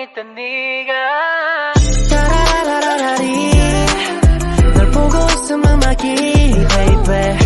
있던 네가 따라라라라리 널 보고 있음 음악이 baby